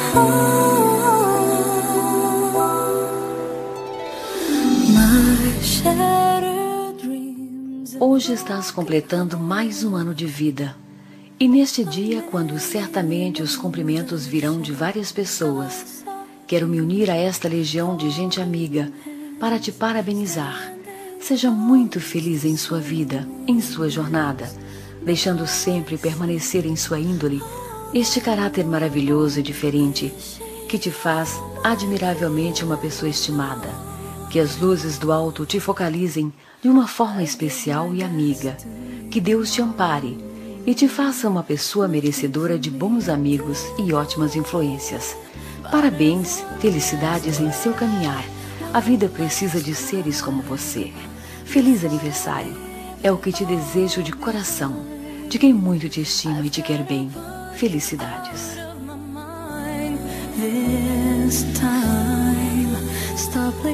Hoje estás completando mais um ano de vida. E neste dia, quando certamente os cumprimentos virão de várias pessoas, quero me unir a esta legião de gente amiga para te parabenizar. Seja muito feliz em sua vida, em sua jornada, deixando sempre permanecer em sua índole este caráter maravilhoso e diferente que te faz admiravelmente uma pessoa estimada. Que as luzes do alto te focalizem de uma forma especial e amiga. Que Deus te ampare e te faça uma pessoa merecedora de bons amigos e ótimas influências. Parabéns, felicidades em seu caminhar. A vida precisa de seres como você. Feliz aniversário. É o que te desejo de coração, de quem muito te estima e te quer bem. Felicidades.